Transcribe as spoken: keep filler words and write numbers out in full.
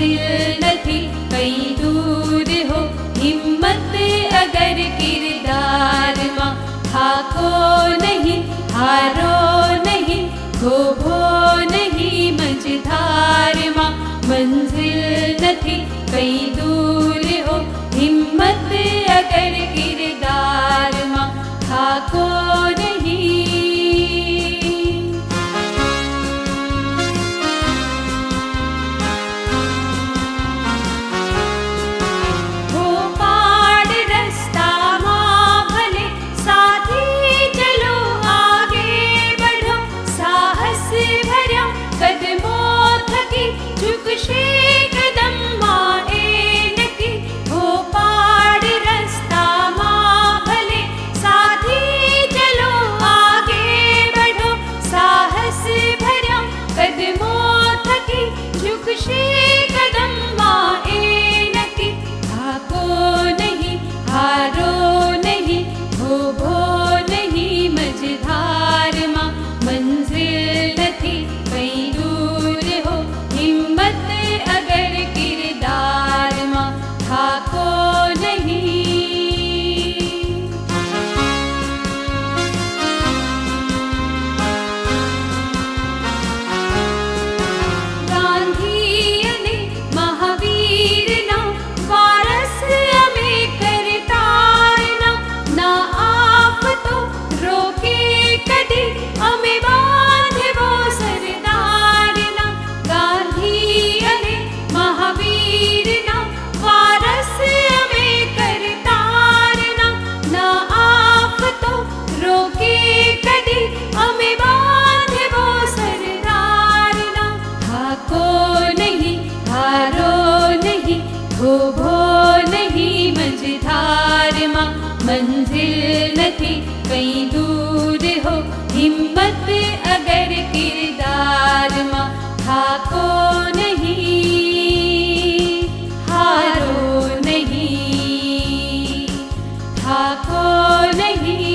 मंजिल नथी कई दूर हो, हिम्मत अगर किरदार मां थाको नहीं, हारो नहीं, खोभो नहीं मझधार मां। मंजिल नथी कई दूर हो, हिम्मत अगर किरदार मां थाको नहीं। हो पाड़ रास्ता मां भले साथी चलो आगे बढ़ो, साहस भरा कदमों थकी झुकशे कदम मां एनकी। हो पाड़ रास्ता मां भले साथी चलो आगे बढ़ो, साहस भरा कदमों थकी झुकशे कदम मां एनकी। थाको नहीं, हारो नहीं, खोभो नहीं मझधार मां। मंजिल नथी कई दूर हो, हिम्मत अगर किरदार मां थाको नहीं। गांधी अने महावीरना वारस अमे करतारना, ना आफतो रोके कदी अमे बांधवो सरदारना। गांधी अने महावीरना वारस अमे करतारना, ना आफतो रोके कदी अमे बांधवो सरदारना। थाको नहीं, हारो नहीं, खोभो नहीं मझधार मां। मंजिल नथी कई दूर हो, हिम्मत अगर किरदार मां थाको नहीं, हारो नहीं, थाको नहीं।